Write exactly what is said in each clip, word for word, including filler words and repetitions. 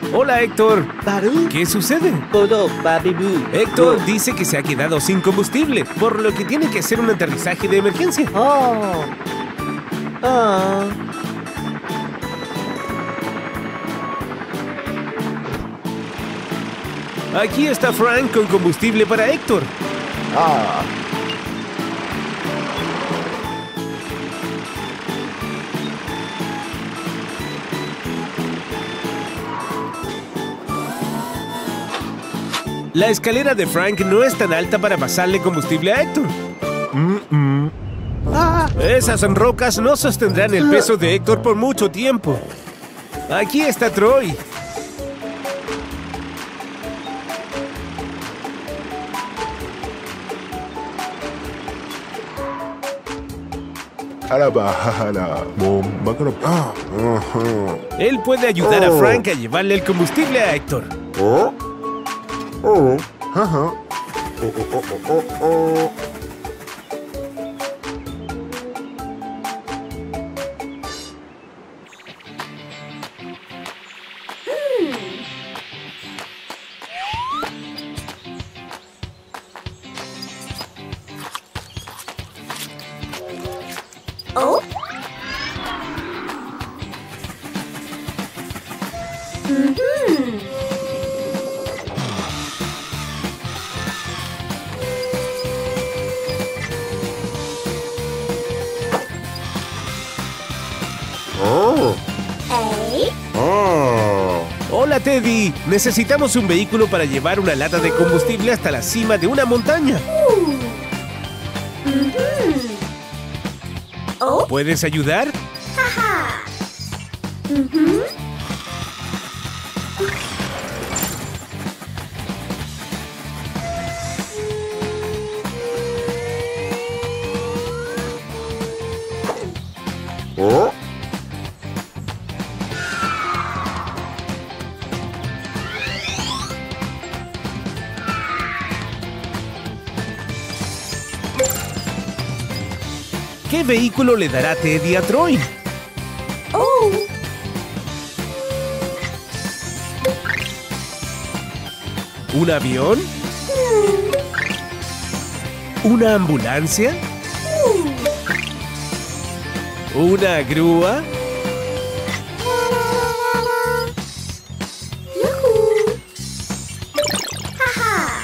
Hola, Héctor. Baru, ¿Qué sucede? todo babibu. Héctor dice que se ha quedado sin combustible, por lo que tiene que hacer un aterrizaje de emergencia. Oh. Oh. Aquí está Frank con combustible para Héctor. Ah. La escalera de Frank no es tan alta para pasarle combustible a Héctor. Mm-mm. Ah. Esas rocas no sostendrán el peso de Héctor por mucho tiempo. Aquí está Troy. Él puede ayudar a Frank a llevarle el combustible a Héctor. Oh. Oh. Ajá. Oh, oh, oh, oh, oh. Oh? Mm-hmm. Oh. A? Oh. Hola, Teddy. Necesitamos un vehículo para llevar una lata de combustible hasta la cima de una montaña. Ooh. Mm-hmm. Oh? ¿Puedes ayudar? Haha. Mm-hmm. Oh. ¿Qué vehículo le dará Teddy a Troy? Oh. ¿Un avión? ¿Una ambulancia? ¿Una grúa? Yahoo. Haha.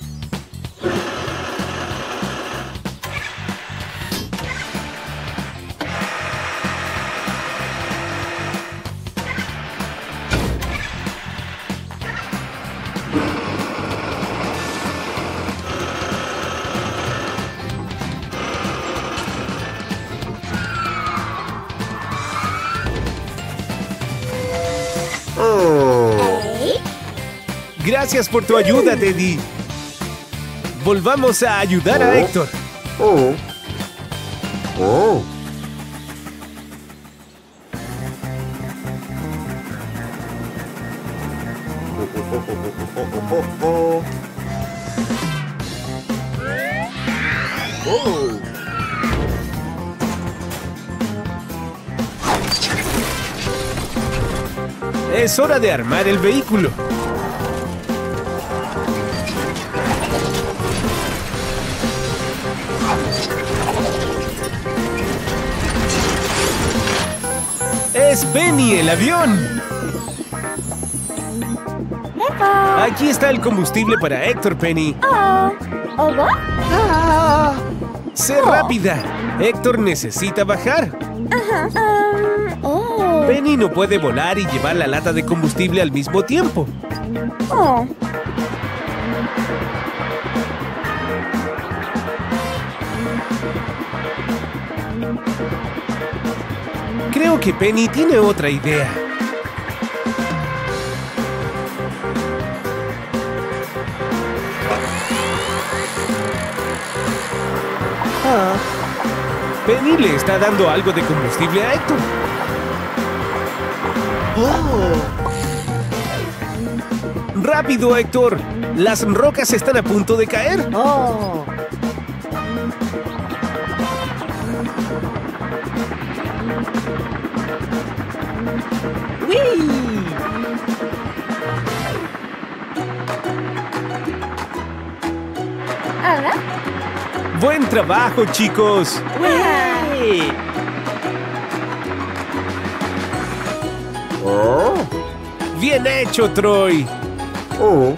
Oh. A? Gracias por tu ayuda, Teddy. Volvamos a ayudar a Héctor. Oh. Oh. Oh. Oh. Es hora de armar el vehículo. ¡Es Penny, el avión! Aquí está el combustible para Héctor, Penny. Oh. Oh, what? Ah. ¡Sé rápida! Héctor necesita bajar. Uh-huh. Um, oh. Penny no puede volar y llevar la lata de combustible al mismo tiempo. Oh. Creo que Penny tiene otra idea. Ah. Penny le está dando algo de combustible a Héctor. Oh. ¡Rápido, Héctor! Las rocas están a punto de caer. Oh. ¡Wii! ¡Buen trabajo, chicos! ¡Uy! Oh, ¡Bien hecho, Troy! oh,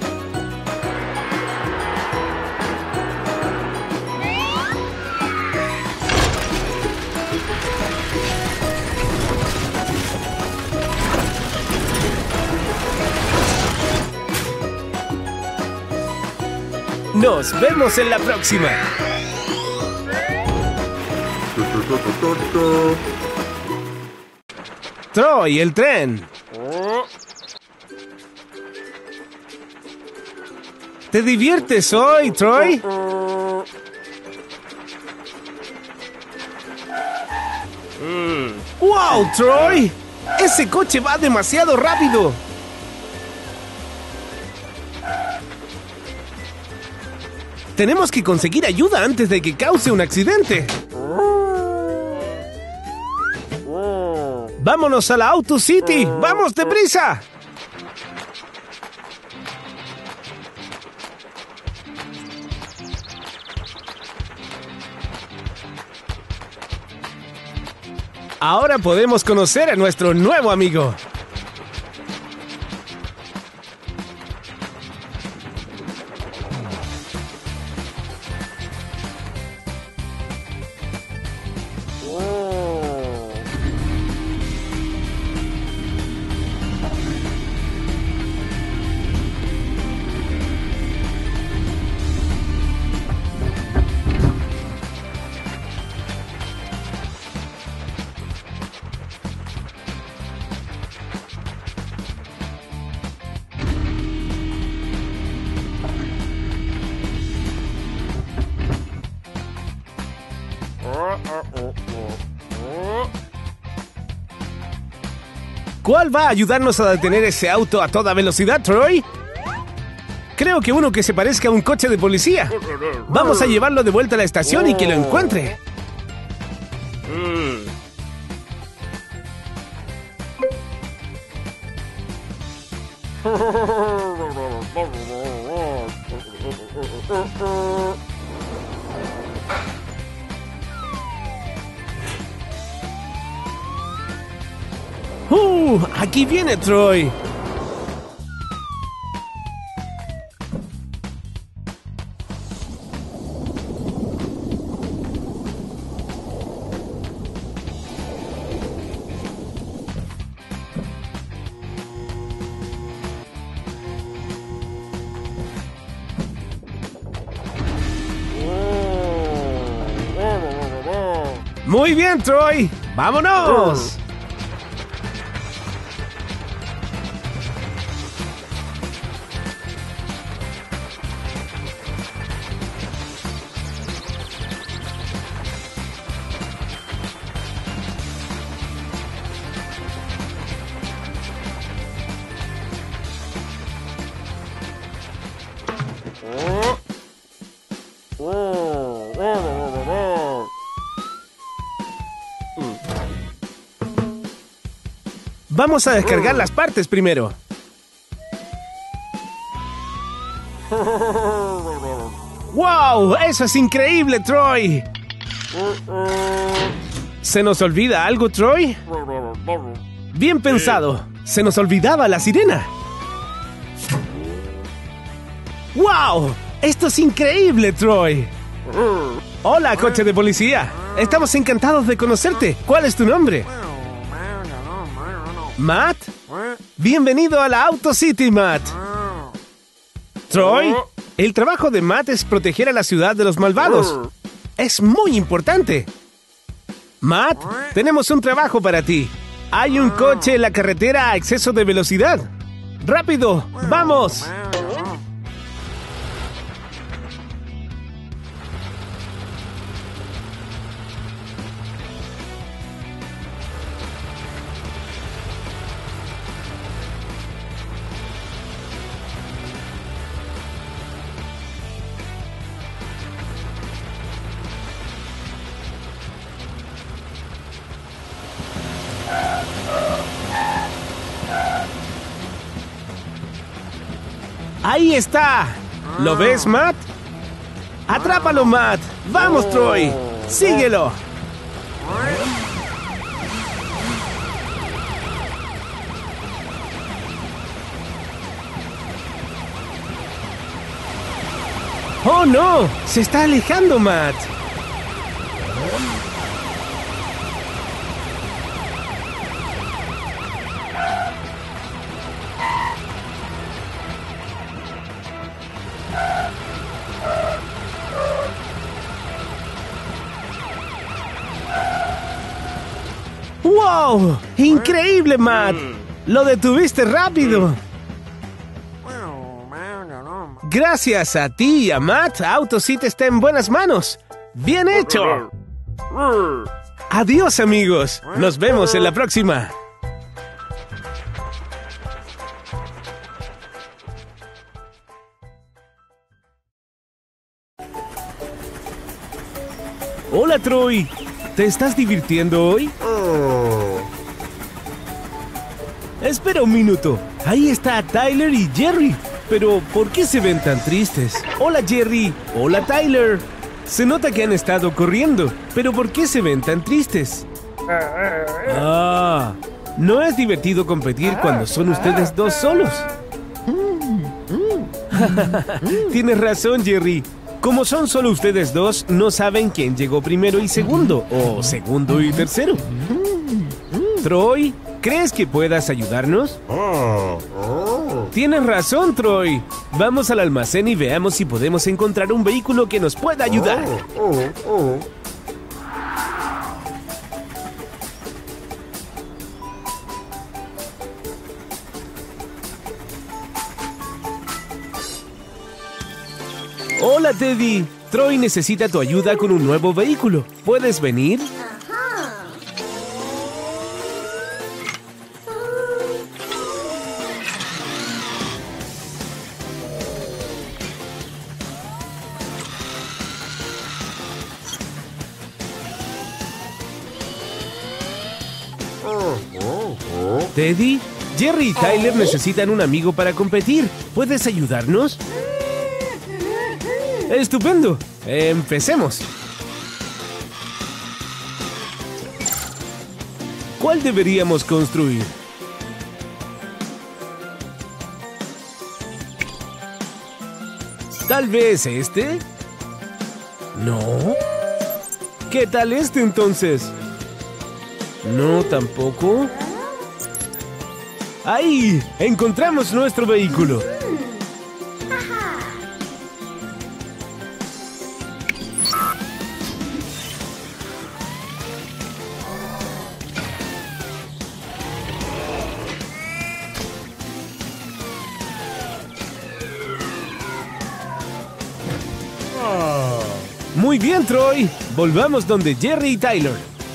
¡Nos vemos en la próxima! tu, tu, tu, tu, tu, tu. ¡Troy, el tren! ¿Te diviertes hoy, Troy? ¡Wow, Troy! ¡Ese coche va demasiado rápido! Tenemos que conseguir ayuda antes de que cause un accidente. ¡Vámonos a la Auto City! ¡Vamos, deprisa! Ahora podemos conocer a nuestro nuevo amigo. ¿Cuál va a ayudarnos a detener ese auto a toda velocidad, Troy? Creo que uno que se parezca a un coche de policía. Vamos a llevarlo de vuelta a la estación y que lo encuentre. ¡Uh! ¡Aquí viene Troy! ¡Muy bien, Troy! ¡Vámonos! Vamos a descargar las partes primero. ¡Wow! ¡Eso es increíble, Troy! ¿Se nos olvida algo, Troy? Bien pensado. Se nos olvidaba la sirena. ¡Wow! ¡Esto es increíble, Troy! Hola, coche de policía. Estamos encantados de conocerte. ¿Cuál es tu nombre? ¿Matt? Bienvenido a la Auto City, Matt. Troy, el trabajo de Matt es proteger a la ciudad de los malvados. Es muy importante. Matt, tenemos un trabajo para ti. Hay un coche en la carretera a exceso de velocidad. ¡Rápido! ¡Vamos! ¡Ahí está! ¿Lo ves, Matt? ¡Atrápalo, Matt! ¡Vamos, Troy! ¡Síguelo! ¡Oh, no! ¡Se está alejando, Matt! ¡Wow! ¡Increíble, Matt! ¡Lo detuviste rápido! Gracias a ti y a Matt, AutoZip está en buenas manos. ¡Bien hecho! Adiós, amigos. Nos vemos en la próxima. Hola, Troy. ¿Te estás divirtiendo hoy? Oh. Espera un minuto. Ahí está Tyler y Jerry. Pero, ¿por qué se ven tan tristes? Hola, Jerry. Hola, Tyler. Se nota que han estado corriendo. Pero, ¿por qué se ven tan tristes? Ah, no es divertido competir cuando son ustedes dos solos. Tienes razón, Jerry. Como son solo ustedes dos, no saben quién llegó primero y segundo, o segundo y tercero. Troy, ¿crees que puedas ayudarnos? Oh. Oh. Tienes razón, Troy. Vamos al almacén y veamos si podemos encontrar un vehículo que nos pueda ayudar. Oh. Oh. Oh. Hola, Teddy. Troy necesita tu ayuda con un nuevo vehículo. ¿Puedes venir? Oh. Oh. Oh. Teddy, Jerry y Tyler necesitan un amigo para competir. ¿Puedes ayudarnos? ¡Estupendo! ¡Empecemos! ¿Cuál deberíamos construir? ¿Tal vez este? ¿No? ¿Qué tal este entonces? ¿No tampoco? ¡Ahí! ¡Encontramos nuestro vehículo! Muy bien, Troy. Volvamos donde Jerry y Tyler.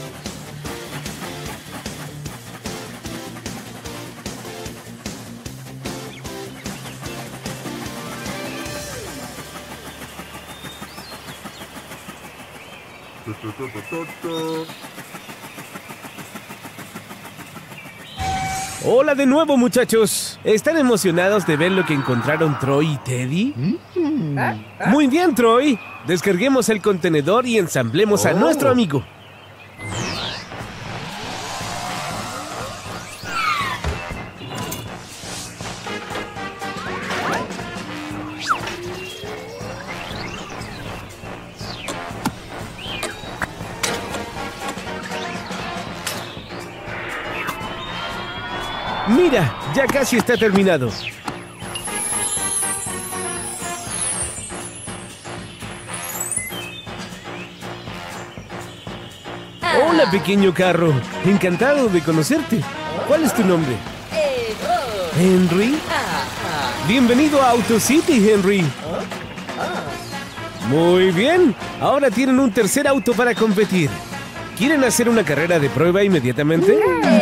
Hola de nuevo, muchachos. ¿Están emocionados de ver lo que encontraron Troy y Teddy? Mm-hmm. Muy bien, Troy. Descarguemos el contenedor y ensamblemos Oh. a nuestro amigo. Mira, ya casi está terminado. Hola, pequeño carro. Encantado de conocerte. ¿Cuál es tu nombre? ¿Henry? Bienvenido a AutoCity, Henry. Muy bien. Ahora tienen un tercer auto para competir. ¿Quieren hacer una carrera de prueba inmediatamente?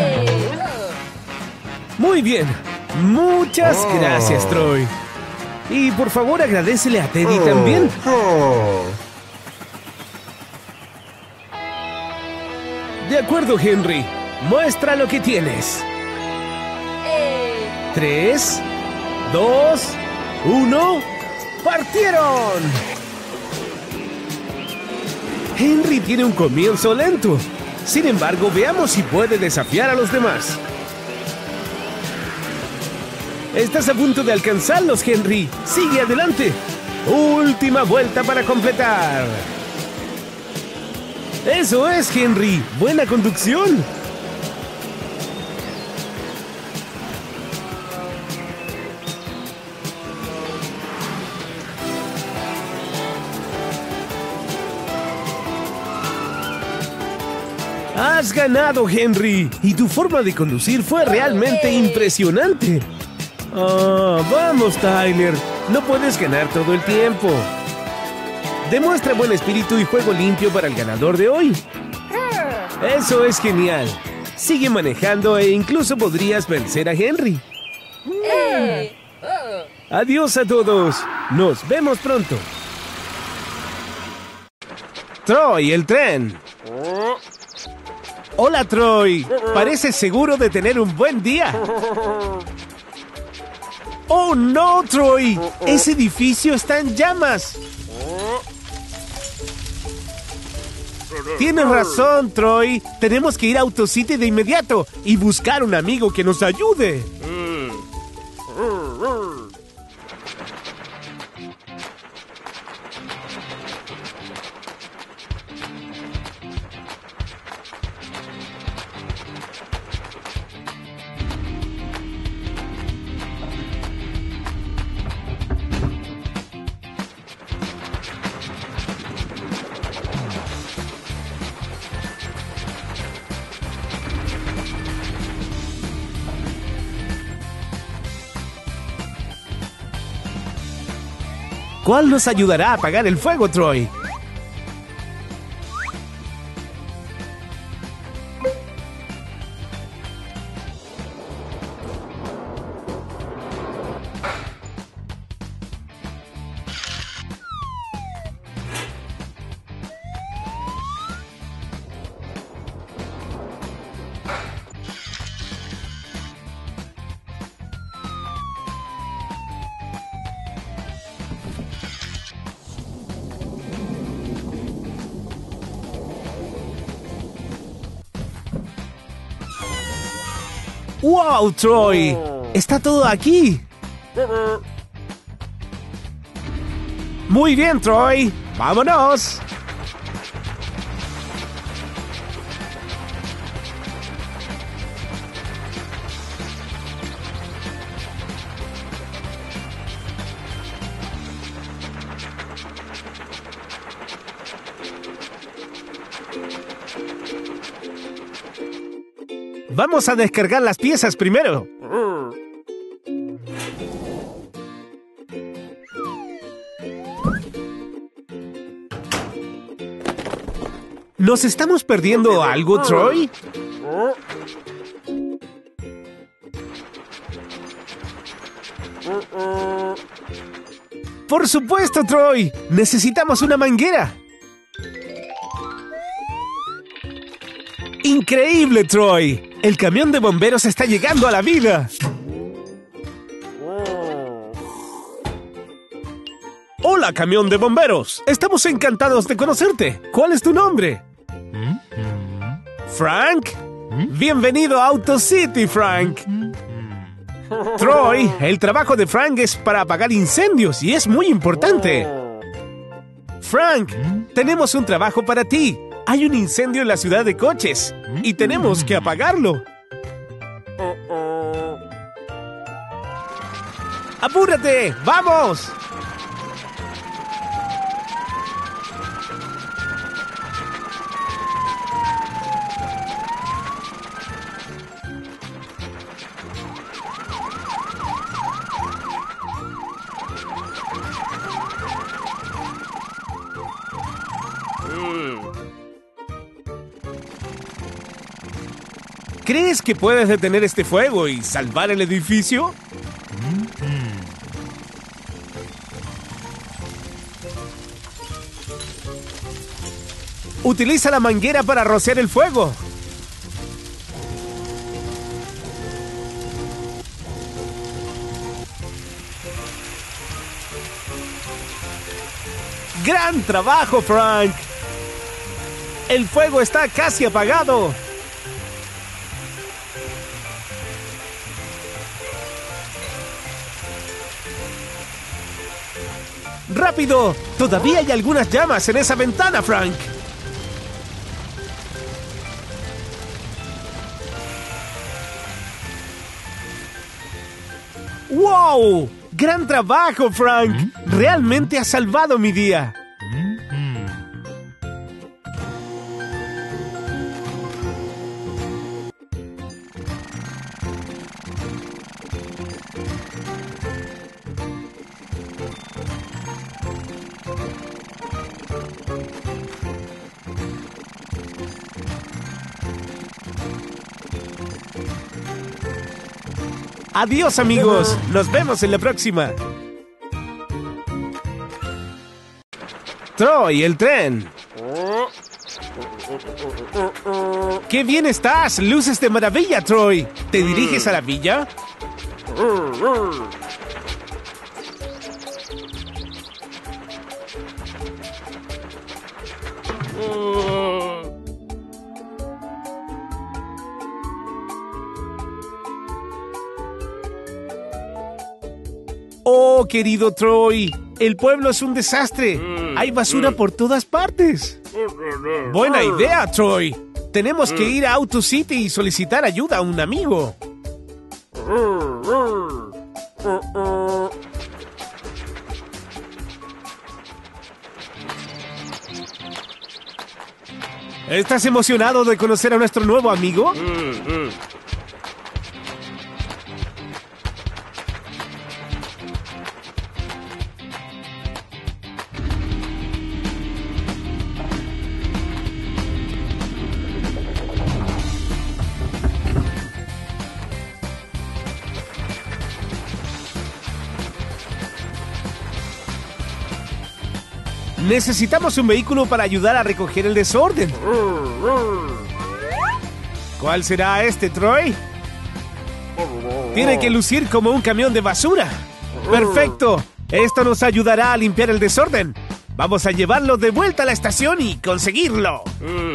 Muy bien. Muchas Oh. gracias, Troy. Y por favor, agradécele a Teddy Oh. también. Oh. De acuerdo, Henry. Muestra lo que tienes. Tres, dos, uno. ¡Partieron! Henry tiene un comienzo lento. Sin embargo, veamos si puede desafiar a los demás. Estás a punto de alcanzarlos, Henry. Sigue adelante. Última vuelta para completar. Eso es, Henry. Buena conducción. Has ganado, Henry. Y tu forma de conducir fue realmente impresionante. Oh, vamos, Tyler. No puedes ganar todo el tiempo. Demuestra buen espíritu y juego limpio para el ganador de hoy. Eso es genial. Sigue manejando e incluso podrías vencer a Henry. Adiós a todos. Nos vemos pronto. Troy, el tren. Hola, Troy. Pareces seguro de tener un buen día. ¡Oh, no, Troy! ¡Ese edificio está en llamas! Tienes razón, Troy. Tenemos que ir a AutoCity de inmediato y buscar un amigo que nos ayude. ¿Cuál nos ayudará a apagar el fuego, Troy? ¡Wow, Troy! ¡Está todo aquí! Muy bien, Troy. ¡Vámonos! Vamos a descargar las piezas primero. ¿Nos estamos perdiendo algo, Troy? Por supuesto, Troy. Necesitamos una manguera. ¡Increíble, Troy! El camión de bomberos está llegando a la vida. Hola, camión de bomberos. Estamos encantados de conocerte. ¿Cuál es tu nombre? ¿Frank? Bienvenido a AutoCity, Frank. Troy, el trabajo de Frank es para apagar incendios y es muy importante. Frank, tenemos un trabajo para ti. Hay un incendio en la ciudad de coches y tenemos que apagarlo. ¡Apúrate! ¡Vamos! ¿Crees que puedes detener este fuego y salvar el edificio? Utiliza la manguera para rociar el fuego. ¡Gran trabajo, Frank! El fuego está casi apagado. ¡Rápido! Todavía hay algunas llamas en esa ventana, Frank. ¡Wow! ¡Gran trabajo, Frank! Realmente has salvado mi día. Adiós, amigos. Nos vemos en la próxima. Troy, el tren. ¡Qué bien estás! ¡Luces de maravilla, Troy! ¿Te diriges a la villa? Oh, querido Troy, el pueblo es un desastre. Hay basura por todas partes. Buena idea, Troy. Tenemos que ir a Auto City y solicitar ayuda a un amigo. ¿Estás emocionado de conocer a nuestro nuevo amigo? Necesitamos un vehículo para ayudar a recoger el desorden. ¿Cuál será este, Troy? Tiene que lucir como un camión de basura. ¡Perfecto! Esto nos ayudará a limpiar el desorden. Vamos a llevarlo de vuelta a la estación y conseguirlo.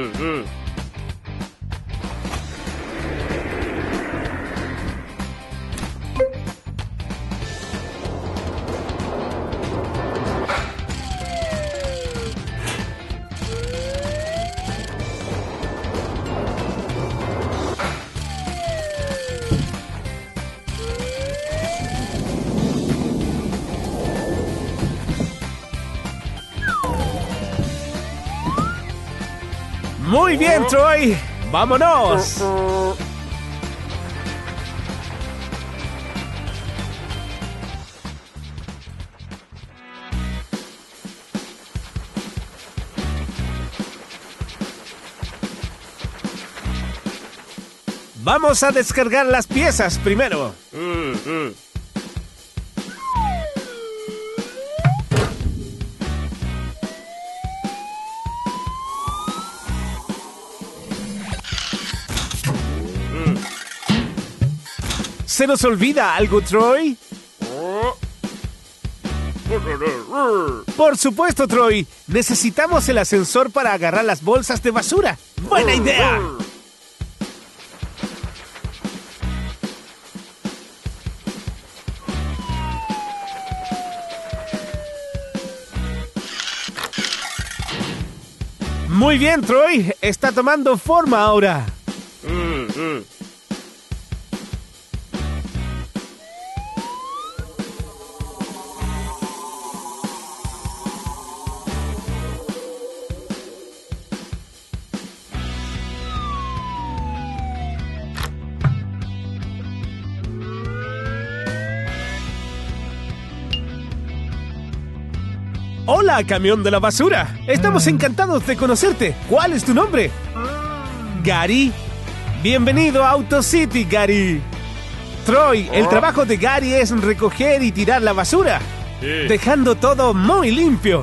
Muy bien, Troy. ¡Vámonos! Vamos a descargar las piezas primero. ¿Se nos olvida algo, Troy? Por supuesto, Troy. Necesitamos el ascensor para agarrar las bolsas de basura. ¡Buena idea! Muy bien, Troy. Está tomando forma ahora. Hola, camión de la basura. Estamos encantados de conocerte. ¿Cuál es tu nombre? Gary. Bienvenido a Auto City, Gary. Troy, el trabajo de Gary es recoger y tirar la basura, sí, dejando todo muy limpio.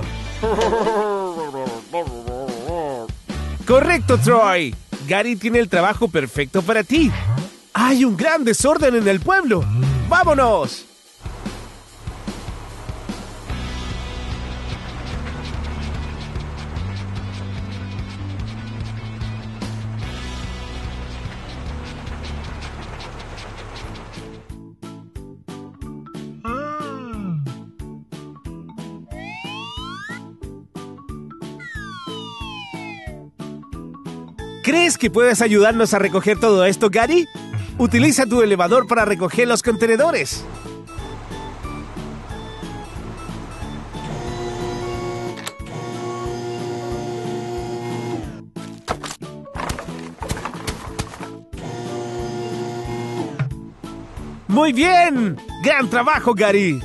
Correcto, Troy. Gary tiene el trabajo perfecto para ti. Hay un gran desorden en el pueblo. ¡Vámonos! ¿Crees que puedes ayudarnos a recoger todo esto, Gary? Utiliza tu elevador para recoger los contenedores. ¡Muy bien! ¡Gran trabajo, Gary!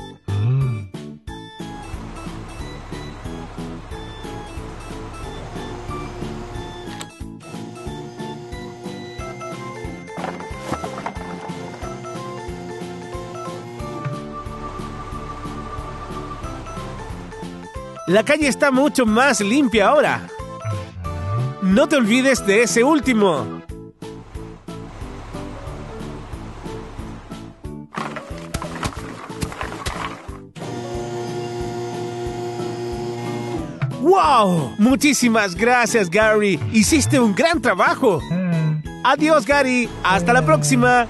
La calle está mucho más limpia ahora. No te olvides de ese último. ¡Wow! Muchísimas gracias, Gary. Hiciste un gran trabajo. Adiós, Gary. Hasta la próxima.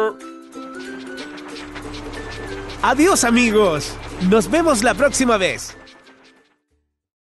Adiós, amigos. Nos vemos la próxima vez.